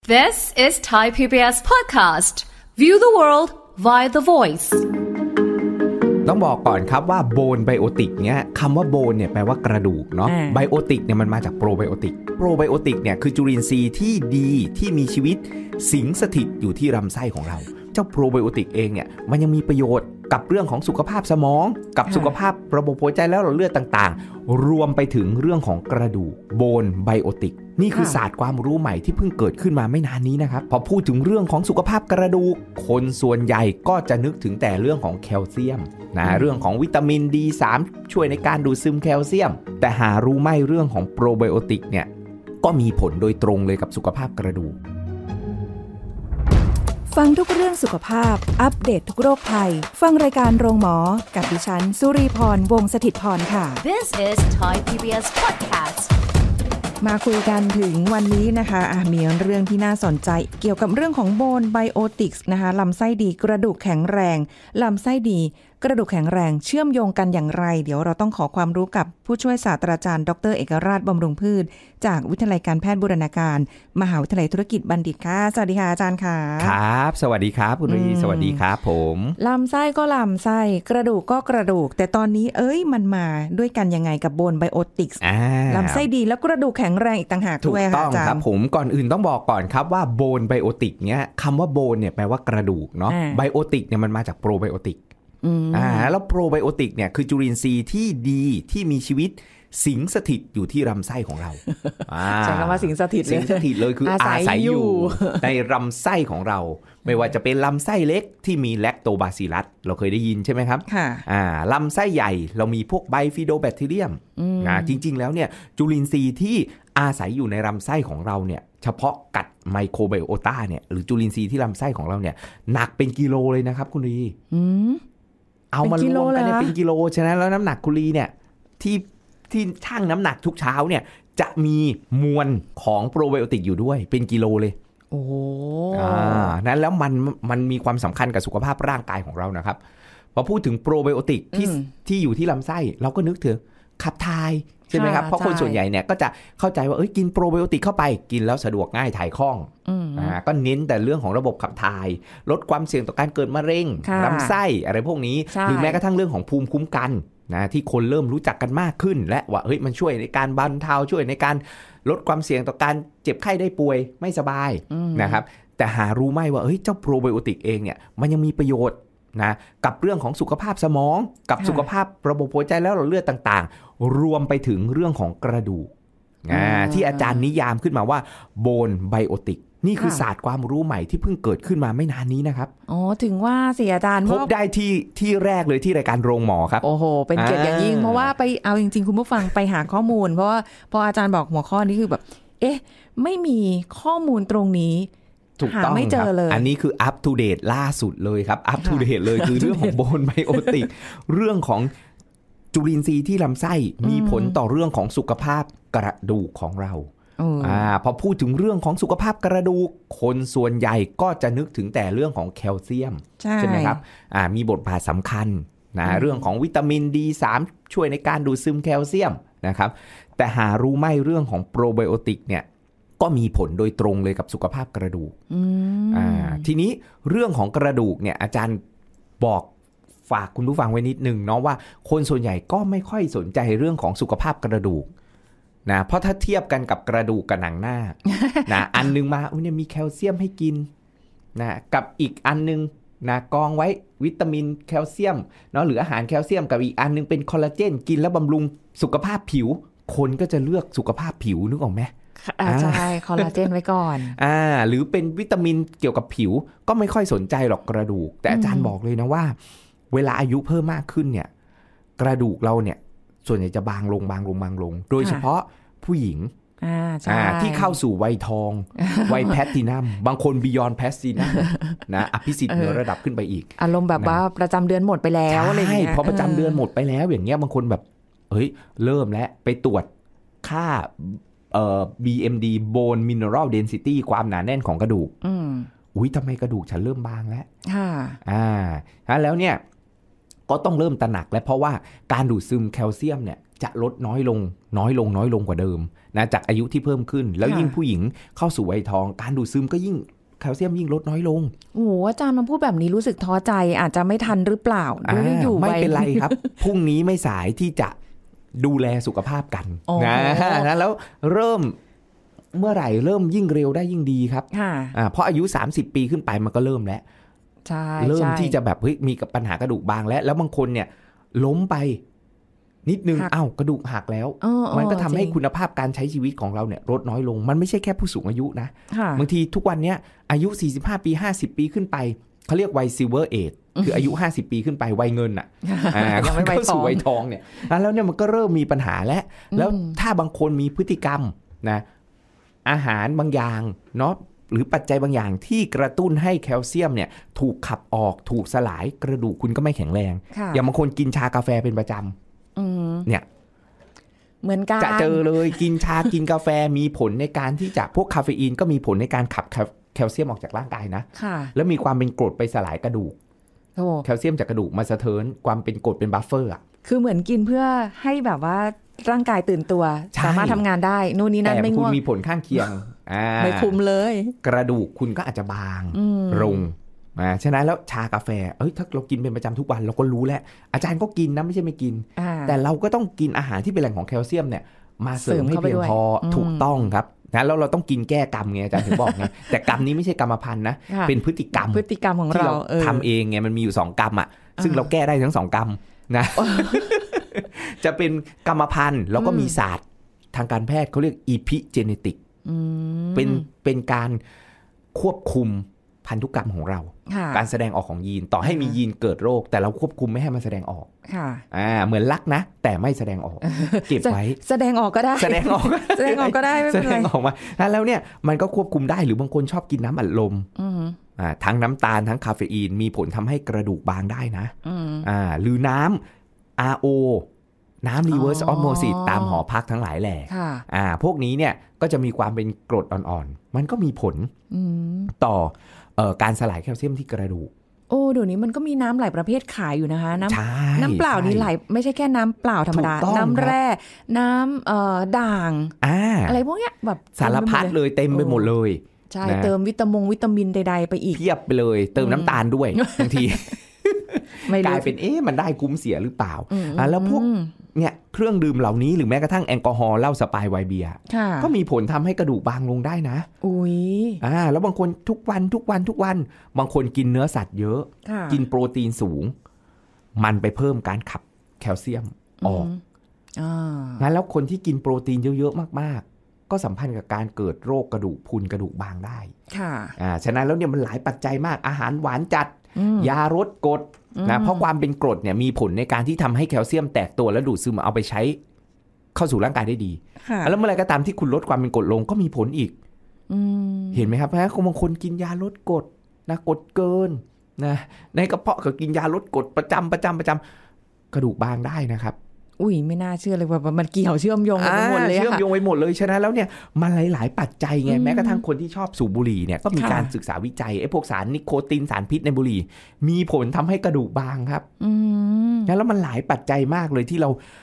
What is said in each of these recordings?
This is Thai PBS podcast. View the world via the voice. ต้องบอกก่อนครับว่าโบนไบโอติกเนี่ยคำว่าโบนเนี่ยแปลว่ากระดูกเนาะไบโอติกเนี่ยมันมาจากโปรไบโอติกเนี่ยคือจุลินทรีย์ที่ดีที่มีชีวิตสิงสถิตอยู่ที่ลำไส้ของเราเจ้าโปรไบโอติกเองเนี่ยมันยังมีประโยชน์กับเรื่องของสุขภาพสมองกับสุขภาพระบบหัวใจและหลอดเลือดต่างๆรวมไปถึงเรื่องของกระดูกโบนไบโอติกนี่คือศาสตร์ความรู้ใหม่ที่เพิ่งเกิดขึ้นมาไม่นานนี้นะครับพอพูดถึงเรื่องของสุขภาพกระดูกคนส่วนใหญ่ก็จะนึกถึงแต่เรื่องของแคลเซียมนะเรื่องของวิตามิน D3 ช่วยในการดูดซึมแคลเซียมแต่หารู้ไหมเรื่องของโปรไบโอติกเนี่ยก็มีผลโดยตรงเลยกับสุขภาพกระดูกฟังทุกเรื่องสุขภาพอัปเดต ทุกโรคภัยฟังรายการโรงหมอกับดิฉันสุรีพรวงศ์สถิตย์พรค่ะ This is Thai PBS podcast. มาคุยกันถึงวันนี้นะคะมีเรื่องที่น่าสนใจเกี่ยวกับเรื่องของโบนไบโอติกส์นะคะลำไส้ดีกระดูกแข็งแรงลำไส้ดีกระดูกแข็งแรงเชื่อมโยงกันอย่างไรเดี๋ยวเราต้องขอความรู้กับผู้ช่วยศาสตราจารย์ดร.เอกราชบำรุงพืชจากวิทยาลัยการแพทย์บูรณาการมหาวิทยาลัยธุรกิจบัณฑิตค่ะสวัสดีค่ะอาจารย์ค่ะครับสวัสดีครับคุณวีสวัสดีครับผมลำไส้ก็ลำไส้กระดูกก็กระดูกแต่ตอนนี้มันมาด้วยกันยังไงกับโบนไบโอติกส์ลำไส้ดีแล้วกระดูกแข็งแรงอีกต่างหากด้วยค่ะอาจารย์ถูกต้องครับผมก่อนอื่นต้องบอกก่อนครับว่าโบนไบโอติกเนี่ยคำว่าโบนเนี่ยแปลว่ากระดูกเนาะไบโอติกเนี่ยมันมาจากโปรไบโอติกแล้วโปรไบโอติกเนี่ยคือจุลินทรีย์ที่ดีที่มีชีวิตสิงสถิตอยู่ที่ลำไส้ของเราใช้คำว่าสิงสถิตเลยคืออาศัยอยู่ในลำไส้ของเราไม่ว่าจะเป็นลำไส้เล็กที่มีแลคโตบาซิลลัสเราเคยได้ยินใช่ไหมครับลำไส้ใหญ่เรามีพวกไบฟิโดแบคทีเรียมจริงๆแล้วเนี่ยจุลินทรีย์ที่อาศัยอยู่ในลำไส้ของเราเนี่ยเฉพาะกัดไมโครไบโอตาเนี่ยหรือจุลินทรีย์ที่ลำไส้ของเราเนี่ยหนักเป็นกิโลเลยนะครับคุณลีเอามารวมกันเนี่ยเป็นกิโลฉะนั้นแล้วน้ำหนักคุณลีเนี่ยที่ชั่งน้ำหนักทุกเช้าเนี่ยจะมีมวลของโปรไบโอติกอยู่ด้วยเป็นกิโลเลยโอ้นั้นแล้วมันมีความสำคัญกับสุขภาพร่างกายของเรานะครับพอพูดถึงโปรไบโอติกที่อยู่ที่ลำไส้เราก็นึกถึงขับถ่ายใช่ไหมครับเพราะคนส่วนใหญ่เนี่ยก็จะเข้าใจว่ากินโปรไบโอติกเข้าไปกินแล้วสะดวกง่ายถ่ายคล่องก็เน้นแต่เรื่องของระบบขับถ่ายลดความเสี่ยงต่อการเกิดมะเร็งลำไส้อะไรพวกนี้หรือแม้กระทั่งเรื่องของภูมิคุ้มกันนะที่คนเริ่มรู้จักกันมากขึ้นและว่ามันช่วยในการบรรเทาช่วยในการลดความเสี่ยงต่อการเจ็บไข้ได้ป่วยไม่สบายนะครับแต่หารู้ไหมว่าเจ้าโปรไบโอติกเองเนี่ยมันยังมีประโยชน์นะกับเรื่องของสุขภาพสมองกับสุขภาพระบบหัวใจและหลอดเลือดต่างๆรวมไปถึงเรื่องของกระดูกที่อาจารย์นิยามขึ้นมาว่าโบนไบโอติกนี่คือศาสตร์ความรู้ใหม่ที่เพิ่งเกิดขึ้นมาไม่นานนี้นะครับถึงว่าสิอาจารย์พบได้ที่แรกเลยที่รายการโรงหมอครับโอ้โหเป็นเกียรติอย่างยิ่งเพราะว่าไปเอาจริงๆคุณผู้ฟังไปหาข้อมูลเพราะว่าพออาจารย์บอกหัวข้อนี้คือแบบไม่มีข้อมูลตรงนี้ถูกต้องไม่เจอเลยอันนี้คืออัปทูเดตล่าสุดเลยครับอัปทูเดตเลยคือเรื่องของโบนไบโอติกเรื่องของจุลินทรีย์ที่ลำไส้มีผลต่อเรื่องของสุขภาพกระดูกของเราพอพูดถึงเรื่องของสุขภาพกระดูกคนส่วนใหญ่ก็จะนึกถึงแต่เรื่องของแคลเซียมใช่ไหมครับมีบทบาทสำคัญนะเรื่องของวิตามิน D3 ช่วยในการดูดซึมแคลเซียมนะครับแต่หารู้ไหมเรื่องของโปรไบโอติกเนี่ยก็มีผลโดยตรงเลยกับสุขภาพกระดูกทีนี้เรื่องของกระดูกเนี่ยอาจารย์บอกฝากคุณผู้ฟังไว้นิดนึงเนาะว่าคนส่วนใหญ่ก็ไม่ค่อยสนใจเรื่องของสุขภาพกระดูกนะเพราะถ้าเทียบกันกับกระดูกกับหนังหน้า นะอันนึงมาเนี่ยมีแคลเซียมให้กินนะกับอีกอันนึงนะกองไว้วิตามินแคลเซียมเนาะหรืออาหารแคลเซียมกับอีกอันนึงเป็นคอลลาเจนกินแล้วบำรุงสุขภาพผิวคนก็จะเลือกสุขภาพผิวนึกออกไหมใช่คอลลาเจนไว้ก่อนหรือเป็นวิตามินเกี่ยวกับผิวก็ไม่ค่อยสนใจหรอกกระดูกแต่อาจารย์บอกเลยนะว่าเวลาอายุเพิ่มมากขึ้นเนี่ยกระดูกเราเนี่ยส่วนใหญ่จะบางลงโดยเฉพาะผู้หญิงที่เข้าสู่วัยทอง วัยแพลตินัมบางคนบียอนแพลตินัมนะอภิสิทธิ์เหนือระดับขึ้นไปอีกอารมณ์แบบว่าประจำเดือนหมดไปแล้วอะไรอย่างเงี้ยพอประจำเดือนหมดไปแล้วอย่างเงี้ยบางคนแบบเริ่มแล้วไปตรวจค่าBMD Bone Mineral Density ความหนาแน่นของกระดูกทำไมกระดูกฉันเริ่มบางแล้วแล้วเนี่ยก็ต้องเริ่มตระหนักแล้วเพราะว่าการดูดซึมแคลเซียมเนี่ยจะลดน้อยลงกว่าเดิมนะจากอายุที่เพิ่มขึ้นแล้วยิ่งผู้หญิงเข้าสู่วัยทองการดูดซึมก็ยิ่งแคลเซียมยิ่งลดน้อยลงโอ้โหอาจารย์มาพูดแบบนี้รู้สึกท้อใจอาจจะไม่ทันหรือเปล่าอยู่ไม่เป็นไรครับ พรุ่งนี้ไม่สายที่จะดูแลสุขภาพกันนะแล้วเริ่มเมื่อไหร่เริ่มยิ่งเร็วได้ยิ่งดีครับเพราะอายุ30ปีขึ้นไปมันก็เริ่มแล้วเริ่มที่จะแบบเฮ้ยมีปัญหากระดูกบางแล้วบางคนเนี่ยล้มไปนิดนึงกระดูกหักแล้วมันก็ทำให้คุณภาพการใช้ชีวิตของเราเนี่ยลดน้อยลงมันไม่ใช่แค่ผู้สูงอายุนะบางทีทุกวันนี้อายุ45ปี50ปีขึ้นไปเขาเรียกวัยซิลเวอร์เอจคืออายุ50ปีขึ้นไปวัยเงินอ่ะก็ไม่เข้าสู่วัยทองเนี่ยแล้วเนี่ยมันก็เริ่มมีปัญหาแล้วถ้าบางคนมีพฤติกรรมนะอาหารบางอย่างเนาะหรือปัจจัยบางอย่างที่กระตุ้นให้แคลเซียมเนี่ยถูกขับออกถูกสลายกระดูกคุณก็ไม่แข็งแรงอย่างบางคนกินชากาแฟเป็นประจำเนี่ยเหมือนกันจะเจอเลยกินชากินกาแฟมีผลในการที่จะพวกคาเฟอีนก็มีผลในการขับแคลเซียมออกจากร่างกายนะแล้วมีความเป็นกรดไปสลายกระดูกแคลเซียมจากกระดูกมาสะเทินความเป็นกรดเป็นบัฟเฟอร์อ่ะคือเหมือนกินเพื่อให้แบบว่าร่างกายตื่นตัวสามารถทำงานได้นู่นนี่นั่นไม่ง่วงแต่คุณมีผลข้างเคียงไม่คุ้มเลยกระดูกคุณก็อาจจะบางลงฉะนั้นแล้วชากาแฟถ้าเรากินเป็นประจำทุกวันเราก็รู้แล้วอาจารย์ก็กินนะไม่ใช่ไม่กินแต่เราก็ต้องกินอาหารที่เป็นแหล่งของแคลเซียมเนี่ยมาเสริมให้เพียงพอถูกต้องครับนะแล้วเราต้องกินแก้กรรมไงอาจารย์ถึงบอกไงแต่กรรมนี้ไม่ใช่กรรมพันธุ์นะเป็นพฤติกรรมของเราทำเองไงมันมีอยู่2กรรมอ่ะซึ่งเราแก้ได้ทั้ง2กรรมนะจะเป็นกรรมพันธุ์แล้วก็มีศาสตร์ทางการแพทย์เขาเรียก epigenetic เป็นการควบคุมพันธุกรรมของเราการแสดงออกของยีนต่อให้มียีนเกิดโรคแต่เราควบคุมไม่ให้มันแสดงออกเหมือนรักนะแต่ไม่แสดงออกเก็บไว้แสดงออกก็ได้แสดงออกก็ได้ไม่เป็นไรแสดงออกมาแล้วเนี่ยมันก็ควบคุมได้หรือบางคนชอบกินน้ำอัดลมทั้งน้ำตาลทั้งคาเฟอีนมีผลทำให้กระดูกบางได้นะหรือน้ำ RO น้ำ reverse osmosis ตามหอพักทั้งหลายแหล่พวกนี้เนี่ยก็จะมีความเป็นกรดอ่อนๆมันก็มีผลต่อการสลายแคลเซียมที่กระดูกเดี๋ยวนี้มันก็มีน้ำหลายประเภทขายอยู่นะคะน้ำเปล่านี่หลายไม่ใช่แค่น้ำเปล่าธรรมดาน้ำแร่น้ำด่างอะไรพวกเนี้ยแบบสารพัดเลยเต็มไปหมดเลยใช่เติมวิตามินใดๆไปอีกเพียบไปเลยเติมน้ำตาลด้วยบางทีกลายเป็นมันได้คุ้มเสียหรือเปล่าแล้วพวกเนี่ยเครื่องดื่มเหล่านี้หรือแม้กระทั่งแอลกอฮอล์เหล้าสปายไวน์เบียร์ก็มีผลทำให้กระดูกบางลงได้นะแล้วบางคนทุกวันบางคนกินเนื้อสัตว์เยอะกินโปรตีนสูงมันไปเพิ่มการขับแคลเซียมออกงั้นแล้วคนที่กินโปรตีนเยอะๆมากๆก็สัมพันธ์กับการเกิดโรคกระดูกพรุนกระดูกบางได้ฉะนั้นแล้วเนี่ยมันหลายปัจจัยมากอาหารหวานจัดยาลดกรดนะเพราะความเป็นกรดเนี่ยมีผลในการที่ทำให้แคลเซียมแตกตัวและดูดซึมเอาไปใช้เข้าสู่ร่างกายได้ดีแล้วเมื่อไรก็ตามที่คุณลดความเป็นกรดลงก็มีผลอีกเห็นไหมครับเพราะบางคนกินยาลดกรดนะกรดเกินนะในกระเพาะก็กินยาลดกรดประจำกระดูกบางได้นะครับไม่น่าเชื่อเลยว่ามันเกี่ยวเชื่อมโยงไปหมดเลยเชื่อมโยงไปหมดเลยฉะนั้นแล้วเนี่ยมันหลายๆปัจจัยไงแม้กระทั่งคนที่ชอบสูบบุหรี่เนี่ยก็มีการศึกษาวิจัยพวกสารนิโคตินสารพิษในบุหรี่มีผลทำให้กระดูกบางครับแล้วมันหลายปัจจัยมากเลยที่เรา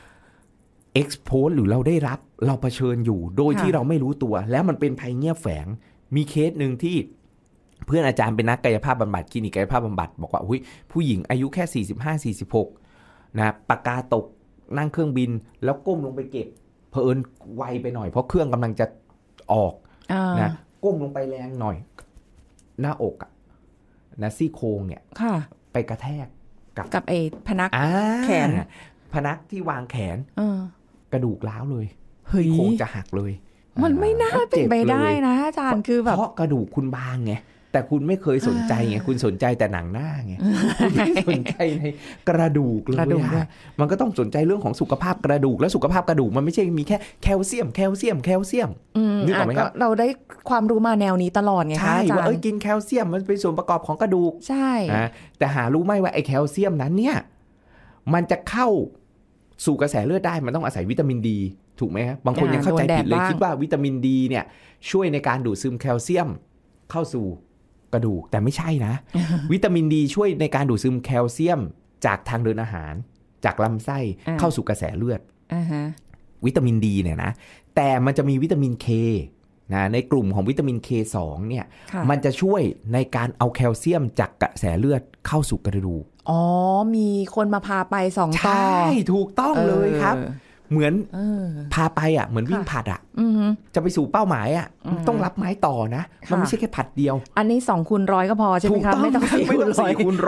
expose หรือเราได้รับเราเผชิญอยู่โดยที่เราไม่รู้ตัวแล้วมันเป็นภัยเงียบแฝงมีเคสนึงที่เพื่อนอาจารย์เป็นนักกายภาพบำบัดคลินิกกายภาพบำบัดบอกว่าผู้หญิงอายุแค่45-46นะปากกาตกนั่งเครื่องบินแล้วก้มลงไปเก็บเผอิญไวไปหน่อยเพราะเครื่องกำลังจะออกนะก้มลงไปแรงหน่อยหน้าอกนะซี่โครงเนี่ยไปกระแทกกับไอ้พนักแขนพนักที่วางแขนกระดูกร้าวเลยซี่โครงจะหักเลยมันไม่น่าเป็นไปได้นะอาจารย์คือแบบเพราะกระดูกคุณบางไงแต่คุณไม่เคยสนใจไงคุณสนใจแต่หนังหน้าไงคุณไม่สนใจในกระดูกเลยมันก็ต้องสนใจเรื่องของสุขภาพกระดูกและสุขภาพกระดูกมันไม่ใช่มีแค่แคลเซียมนึกออกไหมครับเราได้ความรู้มาแนวนี้ตลอดไงคะอาจารย์ว่ากินแคลเซียมมันเป็นส่วนประกอบของกระดูกใช่แต่หารู้ไหมว่าไอ้แคลเซียมนั้นเนี่ยมันจะเข้าสู่กระแสเลือดได้มันต้องอาศัยวิตามินดีถูกไหมครับบางคนยังเข้าใจผิดเลยคิดว่าวิตามินดีเนี่ยช่วยในการดูดซึมแคลเซียมเข้าสู่กระดูกแต่ไม่ใช่นะ วิตามินดีช่วยในการดูดซึมแคลเซียมจากทางเดินอาหารจากลำไส้เข้าสู่กระแสเลือดวิตามินดีเนี่ยนะแต่มันจะมีวิตามิน K นะในกลุ่มของวิตามิน K2 เนี่ยมันจะช่วยในการเอาแคลเซียมจากกระแสเลือดเข้าสู่กระดูกอ๋อมีคนมาพาไป2 ต่อใช่ถูกต้องเลยครับเหมือนพาไปอ่ะเหมือนวิ่งผลัดอ่ะจะไปสู่เป้าหมายอ่ะต้องรับไม้ต่อนะมันไม่ใช่แค่ผลัดเดียวอันนี้2 คูณ 100ก็พอใช่ไหมครับไม่ต้อง4 คูณ 100 2 คูณ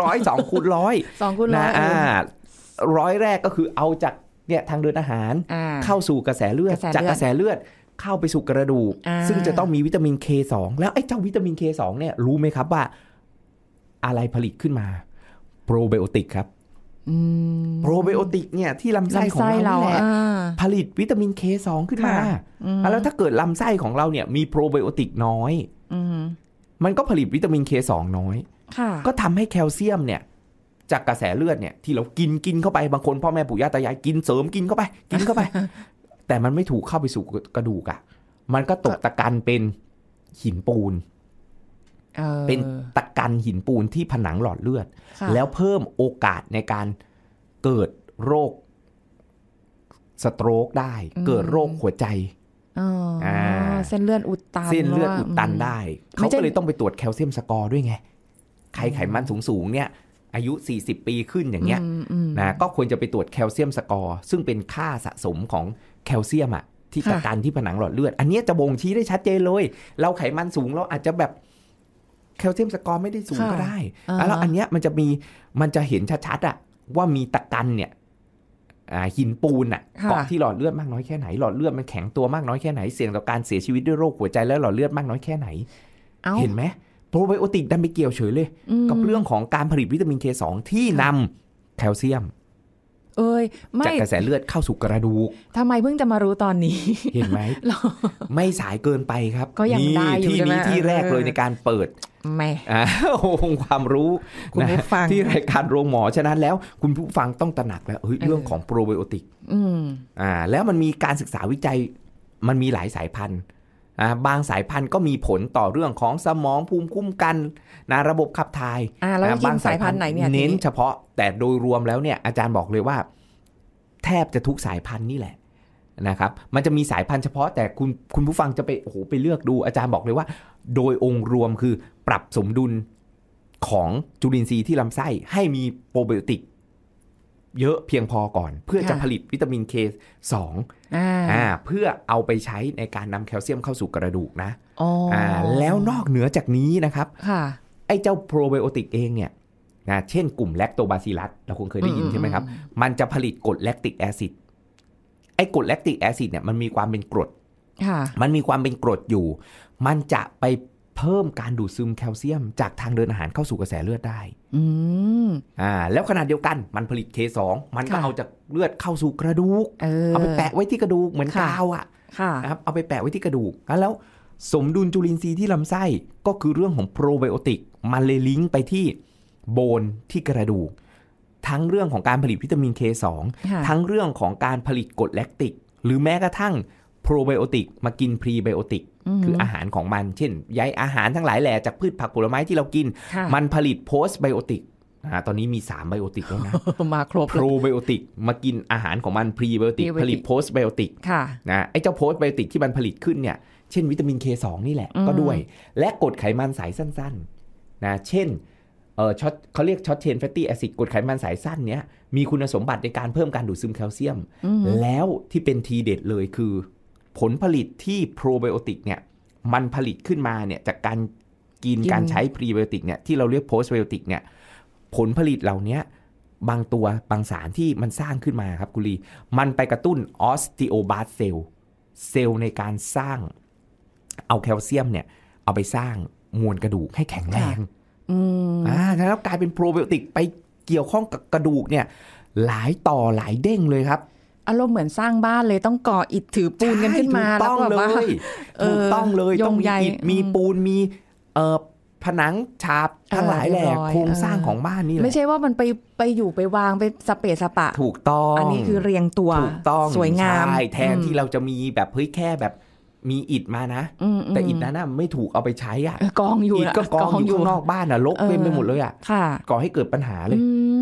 100 2 คูณ 100 นะ100แรกก็คือเอาจากเนี่ยทางเดินอาหารเข้าสู่กระแสเลือดจากกระแสเลือดเข้าไปสู่กระดูกซึ่งจะต้องมีวิตามิน K2 แล้วไอ้เจ้าวิตามิน K2 เนี่ยรู้ไหมครับว่าอะไรผลิตขึ้นมาโปรไบโอติกครับโปรไบโอติกเนี่ยที่ลำไส้ของเราแหละผลิตวิตามิน K2 ขึ้นมาแล้วถ้าเกิดลำไส้ของเราเนี่ยมีโปรไบโอติกน้อยมันก็ผลิตวิตามิน K2 น้อยก็ทำให้แคลเซียมเนี่ยจากกระแสเลือดเนี่ยที่เรากินเข้าไปบางคนพ่อแม่ปู่ย่าตายายกินเสริมกินเข้าไปแต่มันไม่ถูกเข้าไปสู่กระดูกอ่ะมันก็ตกตะกันเป็นหินปูนเป็นตะกันหินปูนที่ผนังหลอดเลือดแล้วเพิ่มโอกาสในการเกิดโรคสโตรกได้เกิดโรคหัวใจเส้นเลือดอุดตันได้เขาก็เลยต้องไปตรวจแคลเซียมสกอร์ด้วยไงใครไขมันสูงเนี่ยอายุ40ปีขึ้นอย่างเงี้ยนะก็ควรจะไปตรวจแคลเซียมสกอร์ซึ่งเป็นค่าสะสมของแคลเซียมอ่ะที่ตะกันที่ผนังหลอดเลือดอันนี้จะบ่งชี้ได้ชัดเจนเลยเราไขมันสูงเราอาจจะแบบแคลเซียมสกอร์ไม่ได้สูงก็ได้แล้วอันเนี้ยมันจะเห็นชัดๆอ่ะว่ามีตะกันเนี่ยหินปูนอ่ะเกาะที่หลอดเลือดมากน้อยแค่ไหนหลอดเลือดมันแข็งตัวมากน้อยแค่ไหนเสี่ยงต่อการเสียชีวิตด้วยโรคหัวใจและหลอดเลือดมากน้อยแค่ไหนเห็นไหมโปรไบโอติกดันไปเกี่ยวเฉยเลยกับเรื่องของการผลิตวิตามิน K2 ที่นำแคลเซียมจากกระแสเลือดเข้าสู่กระดูกทำไมเพิ่งจะมารู้ตอนนี้เห็นไหม ไม่สายเกินไปครับก็ยังได้อยู่ใช่ไหมที่แรกเลยในการเปิดองค์ความรู้นะที่รายการโรงหมอฉะนั้นแล้วคุณผู้ฟังต้องตระหนักแล้วเรื่องของโปรไบโอติกแล้วมันมีการศึกษาวิจัยมันมีหลายสายพันธุ์บางสายพันธุ์ก็มีผลต่อเรื่องของสมองภูมิคุ้มกันนะระบบขับถ่ายบางสายพันธุ์ไหนเนี่ยเน้นเฉพาะแต่โดยรวมแล้วเนี่ยอาจารย์บอกเลยว่าแทบจะทุกสายพันธุ์นี่แหละนะครับมันจะมีสายพันธุ์เฉพาะแต่คุณผู้ฟังจะไปเลือกดูอาจารย์บอกเลยว่าโดยองค์รวมคือปรับสมดุลของจุลินทรีย์ที่ลำไส้ให้มีโปรไบโอติกเยอะเพียงพอก่อนเพื่อจะผลิตวิตามิน K2 เพื่อเอาไปใช้ในการนำแคลเซียมเข้าสู่กระดูกนะแล้วนอกเหนือจากนี้นะครับไอ้เจ้าโปรไบโอติกเองเนี่ยนะเช่นกลุ่มแลคโตบาซิลลัสเราคงเคยได้ยินใช่ไหมครับมันจะผลิตกรดแลคติกแอซิดไอ้กรดแลคติกแอซิดเนี่ยมันมีความเป็นกรดมันมีความเป็นกรดอยู่มันจะไปเพิ่มการดูดซึมแคลเซียมจากทางเดินอาหารเข้าสู่กระแสเลือดได้แล้วขณะเดียวกันมันผลิต K2 มันก็เอาจากเลือดเข้าสู่กระดูกเอาไปแปะไว้ที่กระดูกเหมือนกาวอ่ะนะครับเอาไปแปะไว้ที่กระดูกแล้วสมดุลจุลินทรีย์ที่ลำไส้ก็คือเรื่องของโปรไบโอติกมันเลยลิงก์ไปที่โบนที่กระดูกทั้งเรื่องของการผลิตวิตามิน K2 ทั้งเรื่องของการผลิตกรดแลคติกหรือแม้กระทั่งโปรไบโอติกมากินพรีไบโอติกคืออาหารของมันเช่นใยอาหารทั้งหลายแหล่จากพืชผักผลไม้ที่เรากินมันผลิตโพสต์ไบโอติกตอนนี้มี3ไบโอติกแล้วนะมาครบโปรไบโอติกมากินอาหารของมันพรีไบโอติกผลิตโพสต์ไบโอติกนะไอ้เจ้าโพสต์ไบโอติกที่มันผลิตขึ้นเนี่ยเช่นวิตามิน K2 นี่แหละก็ด้วยและกรดไขมันสายสั้นๆนะเช่นเขาเรียกช็อตเชนแฟตตี้แอซิดกรดไขมันสายสั้นเนี้ยมีคุณสมบัติในการเพิ่มการดูดซึมแคลเซียมแล้วที่เป็นทีเด็ดเลยคือผลผลิตที่โปรไบโอติกเนี่ยมันผลิตขึ้นมาเนี่ยจากการกินการใช้พรีไบโอติกเนี่ยที่เราเรียกโพสต์ไบโอติกเนี่ยผลผลิตเหล่านี้บางตัวบางสารที่มันสร้างขึ้นมาครับกุลีมันไปกระตุ้นออสติโอบาสเซลล์ในการสร้างเอาแคลเซียมเนี่ยเอาไปสร้างมวลกระดูกให้แข็งแรงแล้วกลายเป็นโปรไบโอติกไปเกี่ยวข้องกับกระดูกเนี่ยหลายต่อหลายเด้งเลยครับอารมณ์เหมือนสร้างบ้านเลยต้องก่ออิฐถือปูนกันขึ้นมาแล้วก็แบบว่าถูกต้องเลยต้องมีอิฐมีปูนมีผนังฉาบทั้งหลายแหล่โครงสร้างของบ้านนี่แหละไม่ใช่ว่ามันไปอยู่ไปวางไปสเปะสปะถูกต้องอันนี้คือเรียงตัวถูกต้องสวยงามแทนที่เราจะมีแบบเฮ้ยแค่แบบมีอิฐมานะแต่อิฐนั้นไม่ถูกเอาไปใช้อ่ะกองอยู่อิฐก็กองอยู่ข้างนอกบ้านอ่ะรกเต็มไปหมดเลยอ่ะก่อให้เกิดปัญหาเลย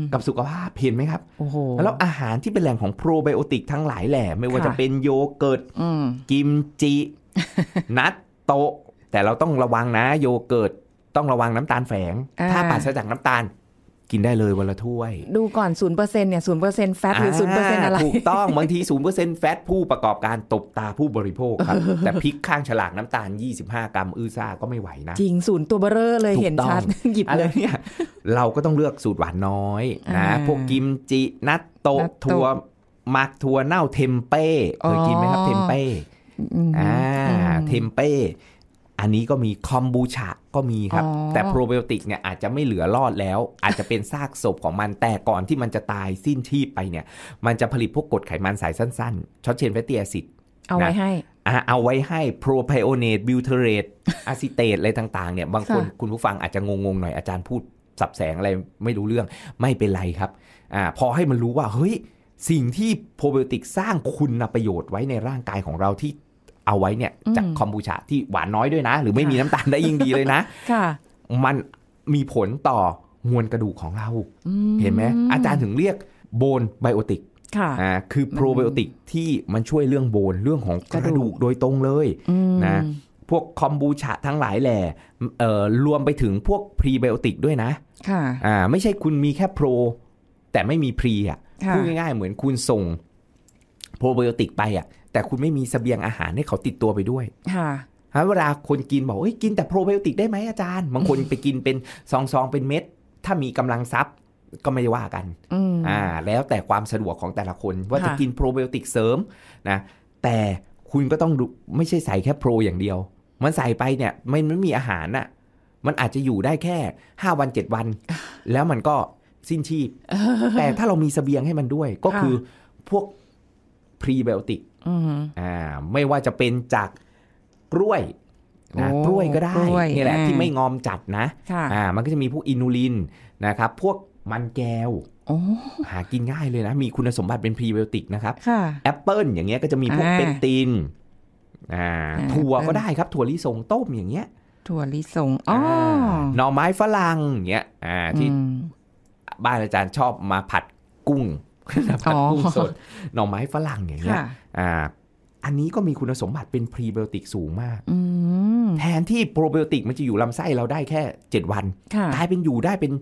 กับสุขภาพเห็นไหมครับโอ้โหแล้วอาหารที่เป็นแหล่งของโปรไบโอติกทั้งหลายแหล่ไม่ว่าจะเป็นโยเกิร์ตกิมจินัตโตะแต่เราต้องระวังนะโยเกิร์ตต้องระวังน้ำตาลแฝงถ้าปราศจากน้ำตาลกินได้เลยวันละถ้วยดูก่อน 0% เนี่ย 0% แฟตหรือ 0% อะไรถูกต้องบางที 0% แฟตผู้ประกอบการตบตาผู้บริโภคครับแต่พริกข้างฉลากน้ำตาล25 กรัมซ่าก็ไม่ไหวนะจริง0ตัวเบ้อเร่อเลยเห็นชัดหยิบเลยเนี่ยเราก็ต้องเลือกสูตรหวานน้อยนะพวกกิมจินัตโตะถั่วหมักถั่วเน่าเทมเป้เคยกินไหมครับเทมเป้เทมเป้อันนี้ก็มีคอมบูชาก็มีครับแต่โปรไบโอติกเนี่ยอาจจะไม่เหลือรอดแล้วอาจจะเป็นซากศพของมันแต่ก่อนที่มันจะตายสิ้นชีพไปเนี่ยมันจะผลิตพวกกรดไขมันสายสั้นๆช็อตเชนแฟตตี้แอซิดเอาไว้ให้โปรไพโอเนตบิวเทเรตอะซิเตตอะไรต่างๆเนี่ยบางคนคุณผู้ฟังอาจจะงงๆหน่อยอาจารย์พูดสับแสงอะไรไม่รู้เรื่องไม่เป็นไรครับพอให้มันรู้ว่าเฮ้ยสิ่งที่โปรไบโอติกสร้างคุณประโยชน์ไว้ในร่างกายของเราที่เอาไว้เนี่ยจากคอมบูชาที่หวานน้อยด้วยนะหรือไม่มีน้ำตาลได้ยิ่งดีเลยนะมันมีผลต่อมวลกระดูกของเราเห็นไหมอาจารย์ถึงเรียกโบนไบโอติกคือโปรไบโอติกที่มันช่วยเรื่องโบนเรื่องของกระดูกโดยตรงเลยนะพวกคอมบูชาทั้งหลายแหล่รวมไปถึงพวกพรีไบโอติกด้วยนะไม่ใช่คุณมีแค่โปรแต่ไม่มีพรีพูดง่ายๆเหมือนคุณส่งโปรไบโอติกไปแต่คุณไม่มีเสบียงอาหารให้เขาติดตัวไปด้วยเวลาคนกินบอกกินแต่โปรไบโอติกได้ไหมอาจารย์บางคนไปกินเป็นซองๆเป็นเม็ดถ้ามีกำลังทรัพย์ก็ไม่ได้ว่ากันแล้วแต่ความสะดวกของแต่ละคนว่าจะกินโปรไบโอติกเสริมนะแต่คุณก็ต้องดูไม่ใช่ใส่แค่โปรอย่างเดียวมันใส่ไปเนี่ยไม่มีอาหารมันอาจจะอยู่ได้แค่5 วัน 7 วันแล้วมันก็สิ้นชีพแต่ถ้าเรามีเสบียงให้มันด้วยก็คือพวกพรีไบโอติกไม่ว่าจะเป็นจากกล้วยนะกล้วยก็ได้นี่แหละที่ไม่งอมจัดนะมันก็จะมีพวกอินูลินนะครับพวกมันแก้วหากินง่ายเลยนะมีคุณสมบัติเป็นพรีไบโอติกนะครับแอปเปิลอย่างเงี้ยก็จะมีพวกเปปตินถั่วก็ได้ครับถั่วลิสงต้มอย่างเงี้ยถั่วลิสงหน่อไม้ฝรั่งอย่างเงี้ยที่บ้านอาจารย์ชอบมาผัดกุ้งผัดกุ้งสดหน่อไม้ฝรั่งอย่างเงี้ยอันนี้ก็มีคุณสมบัติเป็นพรีไบโอติกสูงมากแทนที่โปรไบโอติกมันจะอยู่ลำไส้เราได้แค่7 วันกลายเป็นอยู่ได้เป็น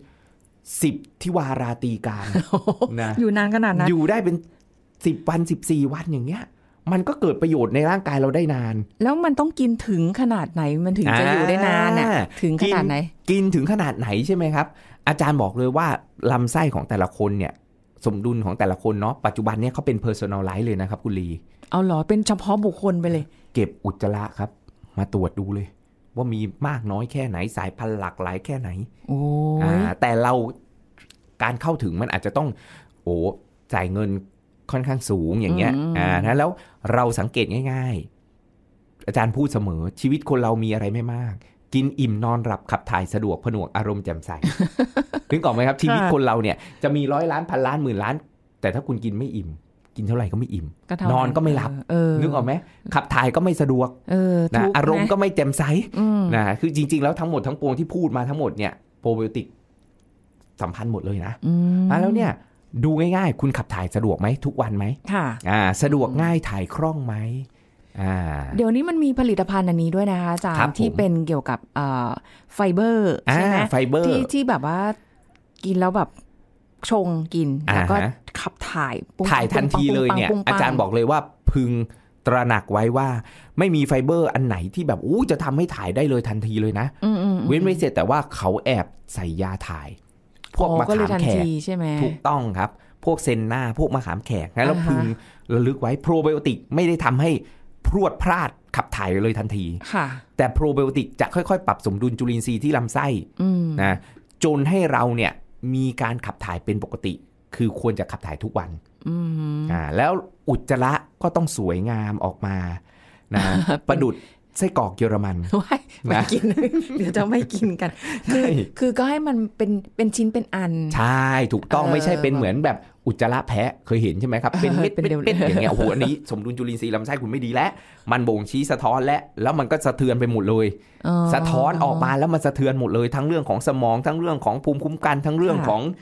10ที่วาราตีการนะอยู่นานขนาดนั้นอยู่ได้เป็น10 วัน14 วันอย่างเงี้ยมันก็เกิดประโยชน์ในร่างกายเราได้นานแล้วมันต้องกินถึงขนาดไหนมันถึงจะอยู่ได้นานน่ะถึงขนาดไหนกินถึงขนาดไหนใช่ไหมครับอาจารย์บอกเลยว่าลำไส้ของแต่ละคนเนี่ยสมดุลของแต่ละคนเนาะปัจจุบันเนี่ยเขาเป็น personalize เลยนะครับคุณลีเอาเหรอเป็นเฉพาะบุคคลไปเลยเก็บอุจจาระครับมาตรวจดูเลยว่ามีมากน้อยแค่ไหนสายพันธุ์หลากหลายแค่ไหนแต่เราการเข้าถึงมันอาจจะต้องจ่ายเงินค่อนข้างสูงอย่างเงี้ยนะแล้วเราสังเกตง่ายๆอาจารย์พูดเสมอชีวิตคนเรามีอะไรไม่มากกินอิ่มนอนหลับขับถ่ายสะดวกผนวกอารมณ์แจ่มใสนึกออกไหมครับชีวิตคนเราเนี่ยจะมี100 ล้านพันล้านหมื่นล้านแต่ถ้าคุณกินไม่อิ่มกินเท่าไหร่ก็ไม่อิ่มนอนก็ไม่หลับนึกออกไหมขับถ่ายก็ไม่สะดวกนะอารมณ์ก็ไม่แจ่มใสนะคือจริงๆแล้วทั้งหมดทั้งปวงที่พูดมาทั้งหมดเนี่ยโปรไบโอติกสัมพันธ์หมดเลยนะแล้วเนี่ยดูง่ายๆคุณขับถ่ายสะดวกไหมทุกวันไหมสะดวกง่ายถ่ายคล่องไหมเดี๋ยวนี้มันมีผลิตภัณฑ์อันนี้ด้วยนะคะอาจารย์ที่เป็นเกี่ยวกับไฟเบอร์ใช่ไหมไฟเบอร์ที่แบบว่ากินแล้วแบบชงกินแล้วก็ขับถ่ายทันทีเลยเนี่ยอาจารย์บอกเลยว่าพึงตระหนักไว้ว่าไม่มีไฟเบอร์อันไหนที่แบบจะทำให้ถ่ายได้เลยทันทีเลยนะเว้นไว้เสร็จแต่ว่าเขาแอบใส่ยาถ่ายพวกมะขามแขกถูกต้องครับพวกเซนน่าพวกมะขามแขกงั้นเราพึงระลึกไว้โปรไบโอติกไม่ได้ทำให้พรวดพลาดขับถ่ายเลยทันทีแต่โปรไบโอติกจะค่อยๆปรับสมดุลจุลินทรีย์ที่ลำไส้นะจนให้เราเนี่ยมีการขับถ่ายเป็นปกติคือควรจะขับถ่ายทุกวันแล้วอุจจาระก็ต้องสวยงามออกมานะประดุจไส้กรอกเยอรมันไม่กินเดี๋ยวจะไม่กินกันคือก็ให้มันเป็นชิ้นเป็นอันใช่ถูกต้องไม่ใช่เป็นเหมือนแบบอุจจาระแพะเคยเห็นใช่ไหมครับเป็นเม็ดเป็นอย่างเงี้ยโอ้โหอันนี้สมดุลจุลินทรีย์ลำไส้คุณไม่ดีแล้วมันบ่งชี้สะท้อนแล้วมันก็สะเทือนไปหมดเลยสะท้อนออกมาแล้วมันสะเทือนหมดเลยทั้งเรื่องของสมองทั้งเรื่องของภูมิคุ้มกันทั้งเรื่องของ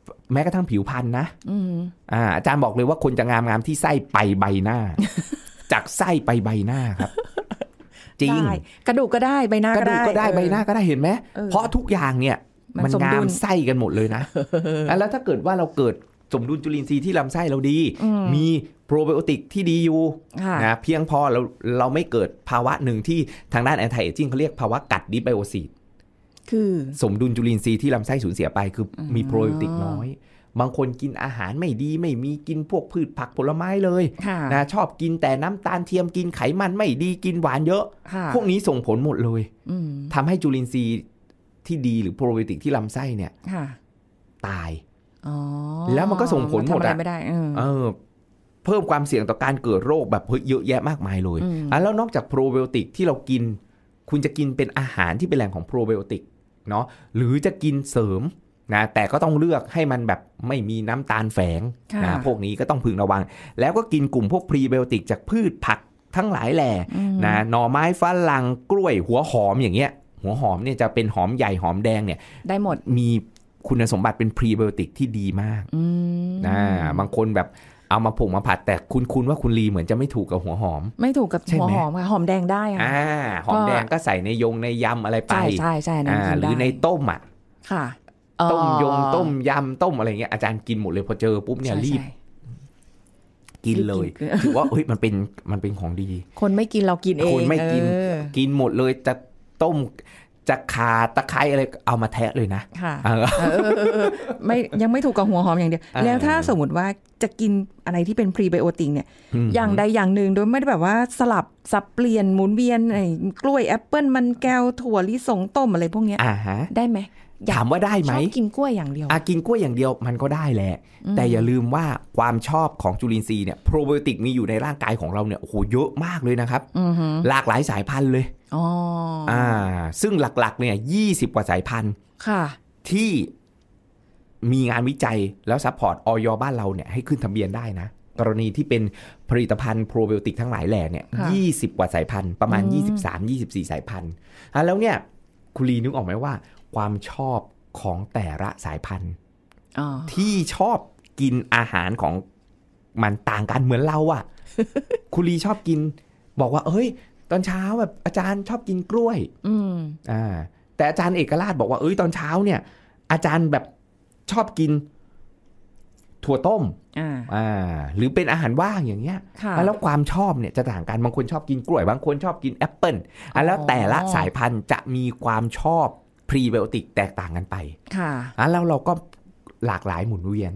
แม้กระทั่งผิวพรรณนะอาจารย์บอกเลยว่าคนจะงามที่ไส้ไปใบหน้า จากไส้ไปใบหน้าครับจริงกระดูกก็ได้ใบหน้าก็ได้กระดูกก็ได้ใบหน้าก็ได้เห็นไหมเพราะทุกอย่างเนี่ยมันงามไส้กันหมดเลยนะแล้วถ้าเกิดว่าเราเกิดสมดุลจุลินทรีย์ที่ลำไส้เราดีมีโปรไบโอติกที่ดีอยู่นะเพียงพอเราไม่เกิดภาวะหนึ่งที่ทางด้านแอนตี้เอจจิ้งเขาเรียกภาวะกัดดิสไบโอซิสคือสมดุลจุลินทรีย์ที่ลำไส้สูญเสียไปคือมีโปรไบโอติกน้อยบางคนกินอาหารไม่ดีไม่มีกินพวกพืชผักผลไม้เลยนะชอบกินแต่น้ำตาลเทียมกินไขมันไม่ดีกินหวานเยอะพวกนี้ส่งผลหมดเลยทำให้จุลินทรีย์ที่ดีหรือโปรไบโอติกที่ลำไส้เนี่ยตายแล้วมันก็ส่งผลหมดอะเพิ่มความเสี่ยงต่อการเกิดโรคแบบเยอะแยะมากมายเลยแล้วนอกจากโปรไบโอติกที่เรากินคุณจะกินเป็นอาหารที่เป็นแหล่งของโปรไบโอติกเนาะหรือจะกินเสริมนะแต่ก็ต้องเลือกให้มันแบบไม่มีน้ำตาลแฝงนะพวกนี้ก็ต้องพึงระวังแล้วก็กินกลุ่มพวกพรีไบโอติกจากพืชผักทั้งหลายแหล่นะหน่อไม้ฝรั่งกล้วยหัวหอมอย่างเงี้ยหัวหอมเนี่ยจะเป็นหอมใหญ่หอมแดงเนี่ยได้หมดมีคุณสมบัติเป็นพรีไบโอติกที่ดีมากบางคนแบบเอามาผงมาผัดแต่คุณว่าคุณลีเหมือนจะไม่ถูกกับหัวหอมไม่ถูกกับหัวหอมค่ะหอมแดงได้ค่ะหอมแดงก็ใส่ในยำอะไรไปใช่หรือในต้มอ่ะค่ะต้มยำต้มอะไรเงี้ยอาจารย์กินหมดเลยพอเจอปุ๊บเนี่ยรีบกินเลยถือว่าเฮ้ยมันเป็นของดีคนไม่กินเรากินเองคนไม่กินหมดเลยจะต้มจะข่าตะไคร้อะไรเอามาแทะเลยนะค่ะไม่ยังไม่ถูกกับหัวหอมอย่างเดียวแล้วถ้าสมมติว่าจะกินอะไรที่เป็นพรีไบโอติกเนี่ยอย่างใดอย่างหนึ่งโดยไม่ได้แบบว่าสับเปลี่ยนหมุนเวียนไอ้กล้วยแอปเปิ้ลมันแก้วถั่วลิสงต้มอะไรพวกเนี้ยได้ไหมถามว่าได้ไหมชอบกินกล้วยอย่างเดียวกินกล้วยอย่างเดียวมันก็ได้แหละแต่อย่าลืมว่าความชอบของจุลินทรีย์เนี่ยโปรไบโอติกมีอยู่ในร่างกายของเราเนี่ยโอ้โหเยอะมากเลยนะครับหลากหลายสายพันธุ์เลยซึ่งหลักๆเนี่ย20กว่าสายพันธุ์ที่มีงานวิจัยแล้วซัพพอร์ตอย.บ้านเราเนี่ยให้ขึ้นทะเบียนได้นะกรณีที่เป็นผลิตภัณฑ์โปรไบโอติกทั้งหลายแหล่เนี่ย20กว่าสายพันธุ์ประมาณ23-24สายพันธุ์แล้วเนี่ยคุณลีนึกออกไหมว่าความชอบของแต่ละสายพันธุ์ที่ชอบกินอาหารของมันต่างกันเหมือนเราอ่ะ คุณลีชอบกินบอกว่าเฮ้ยตอนเช้าแบบอาจารย์ชอบกินกล้วยแต่อาจารย์เอกราชบอกว่าตอนเช้าเนี่ยอาจารย์แบบชอบกินถั่วต้มหรือเป็นอาหารว่างอย่างเงี้ยแล้วความชอบเนี่ยจะต่างกันบางคนชอบกินกล้วยบางคนชอบกินแอปเปิ้ลแล้วแต่ละสายพันธุ์จะมีความชอบพรีไบโอติกแตกต่างกันไปแล้วเราก็หลากหลายหมุนเวียน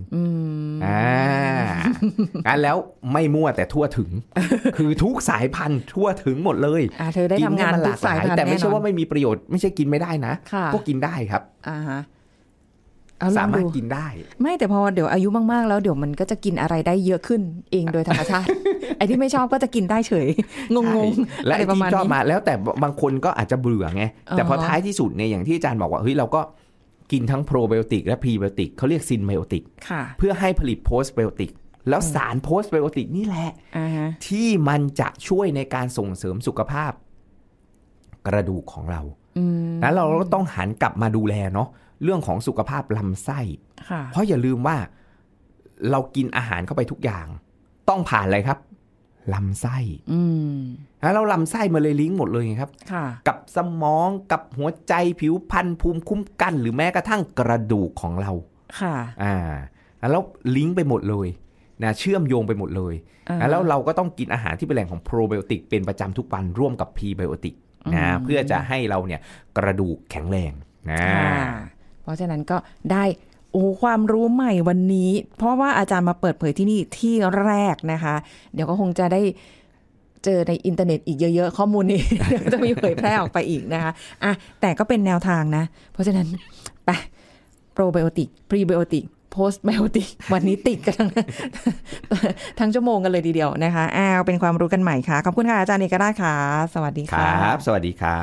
แล้วไม่มั่วแต่ทั่วถึง คือทุกสายพันธุ์ทั่วถึงหมดเลยเธอได้ทำงานหลากหลายแต่ไม่ใช่ว่าไม่มีประโยชน์ไม่ใช่กินไม่ได้นะก็กินได้ครับสามารถกินได้ไม่แต่พอเดี๋ยวอายุมากๆแล้วเดี๋ยวมันก็จะกินอะไรได้เยอะขึ้นเองโดยธรรมชาติ ไอ้ที่ไม่ชอบก็จะกินได้เฉยงงๆและที่ชอบมาแล้วแต่บางคนก็อาจจะเบื่อไงแต่พอท้ายที่สุดเนี่ยอย่างที่อาจารย์บอกว่าเฮ้ยเราก็กินทั้งโปรไบโอติกและพรีไบโอติกเขาเรียกซินไบโอติกเพื่อให้ผลิตโพสต์ไบโอติกแล้วสารโพสต์ไบโอติกนี่แหละที่มันจะช่วยในการส่งเสริมสุขภาพกระดูกของเราแล้วเราก็ต้องหันกลับมาดูแลเนาะเรื่องของสุขภาพลำไส้เพราะอย่าลืมว่าเรากินอาหารเข้าไปทุกอย่างต้องผ่านอะไรครับลำไส้แล้วลำไส้มันเลยลิงก์หมดเลยไงครับกับสมองกับหัวใจผิวพรรณภูมิคุ้มกันหรือแม้กระทั่งกระดูกของเราแล้วลิงก์ไปหมดเลยนะเชื่อมโยงไปหมดเลยแล้วเราก็ต้องกินอาหารที่เป็นแหล่งของโปรไบโอติกเป็นประจำทุกวันร่วมกับพรีไบโอติกนะเพื่อจะให้เราเนี่ยกระดูกแข็งแรงนะเพราะฉะนั้นก็ได้ความรู้ใหม่วันนี้เพราะว่าอาจารย์มาเปิดเผยที่นี่ที่แรกนะคะเดี๋ยวก็คงจะได้เจอในอินเทอร์เน็ตอีกเยอะๆข้อมูลนี้ จะมีเผยแพร่ออกไปอีกนะคะแต่ก็เป็นแนวทางนะเพราะฉะนั้นไปโปรไบโอติกพรีไบโอติกโพสต์ไบโอติกวันนี้ติดกันทั้งชั่วโมงกันเลยทีเดียวนะคะเป็นความรู้กันใหม่ค่ะขอบคุณค่ะอาจารย์เอกราชค่ะสวัสดีค่ะครับสวัสดีครับ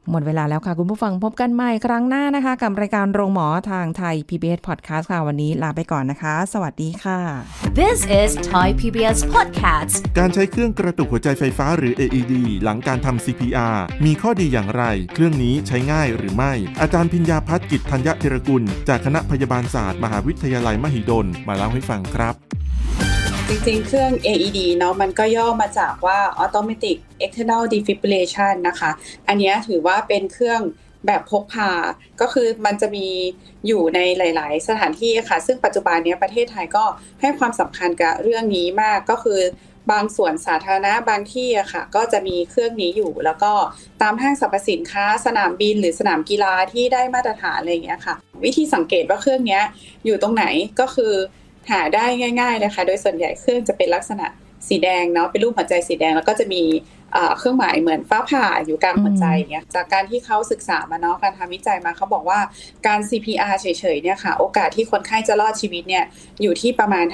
หมดเวลาแล้วค่ะคุณผู้ฟังพบกันใหม่ครั้งหน้านะคะกับรายการโรงหมอทางไทย PBS Podcast ค่ะวันนี้ลาไปก่อนนะคะสวัสดีค่ะ This is Thai PBS Podcast การใช้เครื่องกระตุกหัวใจไฟฟ้าหรือ AED หลังการทำ CPR มีข้อดีอย่างไรเครื่องนี้ใช้ง่ายหรือไม่อาจารย์พิญญาภัทรกิจธัญธีรกุลจากคณะพยาบาลศาสตร์มหาวิทยาลัยมหิดลมาเล่าให้ฟังครับจริงๆเครื่อง AED เนาะมันก็ย่อมาจากว่า Automatic External Defibrillation นะคะอันนี้ถือว่าเป็นเครื่องแบบพกพาก็คือมันจะมีอยู่ในหลายๆสถานที่ค่ะซึ่งปัจจุบันนี้ประเทศไทยก็ให้ความสำคัญกับเรื่องนี้มากก็คือบางส่วนสาธารณะบางที่อะค่ะก็จะมีเครื่องนี้อยู่แล้วก็ตามห้างสรรพสินค้าสนามบินหรือสนามกีฬาที่ได้มาตรฐานอะไรอย่างเงี้ยค่ะวิธีสังเกตว่าเครื่องนี้อยู่ตรงไหนก็คือหาได้ง่ายๆเลยค่ะโดยส่วนใหญ่เครื่องจะเป็นลักษณะสีแดงเนาะเป็นรูปหัวใจสีแดงแล้วก็จะมีเครื่องหมายเหมือนฟ้าผ่าอยู่กลางหัวใจอย่างเงี้ยจากการที่เขาศึกษามาเนาะการทำวิจัยมาเขาบอกว่าการ CPR เฉยๆเนี่ยค่ะโอกาสที่คนไข้จะรอดชีวิตเนี่ยอยู่ที่ประมาณ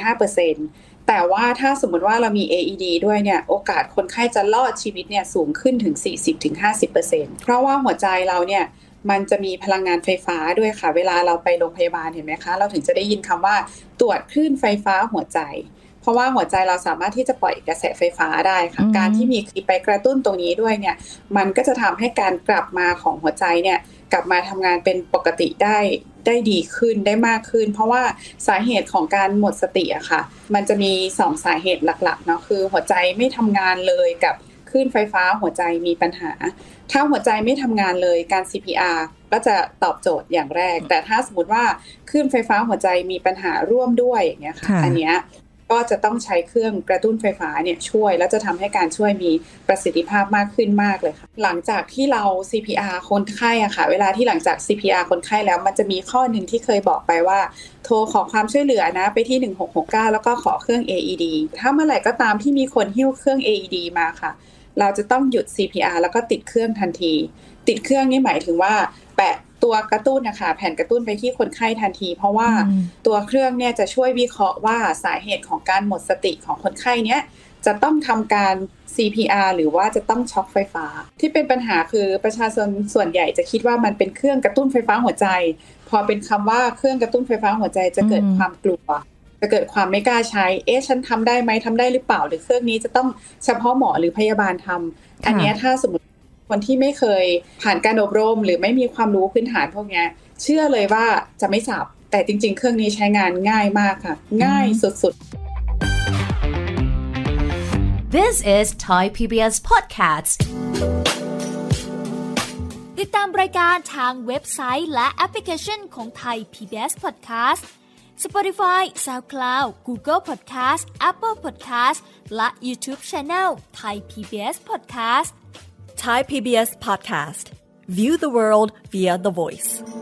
5%แต่ว่าถ้าสมมติว่าเรามี AED ด้วยเนี่ยโอกาสคนไข้จะรอดชีวิตเนี่ยสูงขึ้นถึง 40-50% เพราะว่าหัวใจเราเนี่ยมันจะมีพลังงานไฟฟ้าด้วยค่ะเวลาเราไปโรงพยาบาลเห็นไหมคะเราถึงจะได้ยินคำว่าตรวจคลื่นไฟฟ้าหัวใจเพราะว่าหัวใจเราสามารถที่จะปล่อยกระแสไฟฟ้าได้ค่ะการที่มีไปกระตุ้นตรงนี้ด้วยเนี่ยมันก็จะทำให้การกลับมาของหัวใจเนี่ยกลับมาทำงานเป็นปกติได้ดีขึ้นได้มากขึ้นเพราะว่าสาเหตุของการหมดสติอะค่ะมันจะมี2สาเหตุหลักๆเนาะคือหัวใจไม่ทำงานเลยกับคลื่นไฟฟ้าหัวใจมีปัญหาถ้าหัวใจไม่ทำงานเลยการ CPR ก็จะตอบโจทย์อย่างแรกแต่ถ้าสมมติว่าคลื่นไฟฟ้าหัวใจมีปัญหาร่วมด้วยอย่างเงี้ยค่ะอันเนี้ยก็จะต้องใช้เครื่องกระตุ้นไฟฟ้าเนี่ยช่วยแล้วจะทำให้การช่วยมีประสิทธิภาพมากขึ้นมากเลยค่ะหลังจากที่เรา CPR คนไข้อะค่ะเวลาที่หลังจาก CPR คนไข้แล้วมันจะมีข้อหนึ่งที่เคยบอกไปว่าโทรขอความช่วยเหลือนะไปที่1669แล้วก็ขอเครื่อง AED ถ้าเมื่อไหร่ก็ตามที่มีคนหิ้วเครื่อง AED มาค่ะเราจะต้องหยุด CPR แล้วก็ติดเครื่องทันทีติดเครื่องนี่หมายถึงว่าแปะตัวกระตุ้นนะคะแผ่นกระตุ้นไปที่คนไข้ทันทีเพราะว่าตัวเครื่องเนี่ยจะช่วยวิเคราะห์ว่าสาเหตุของการหมดสติของคนไข้เนี้ยจะต้องทำการ CPR หรือว่าจะต้องช็อคไฟฟ้าที่เป็นปัญหาคือประชาชนส่วนใหญ่จะคิดว่ามันเป็นเครื่องกระตุ้นไฟฟ้าหัวใจพอเป็นคำว่าเครื่องกระตุ้นไฟฟ้าหัวใจจะเกิดความกลัวจะเกิดความไม่กล้าใช้ฉันทำได้ไหมทำได้หรือเปล่าหรือเครื่องนี้จะต้องเฉพาะหมอหรือพยาบาลทำอันนี้ถ้าสมมติคนที่ไม่เคยผ่านการอบรมหรือไม่มีความรู้พื้นฐานพวกนี้เชื่อเลยว่าจะไม่สับแต่จริงๆเครื่องนี้ใช้งานง่ายมากค่ะง่ายสุดๆ This is Thai PBS Podcast ติดตามรายการทางเว็บไซต์และแอปพลิเคชันของ Thai PBS Podcast Spotify, SoundCloud, Google Podcast, Apple Podcast และ YouTube Channel Thai PBS Podcast Thai PBS Podcast. View the world via the voice.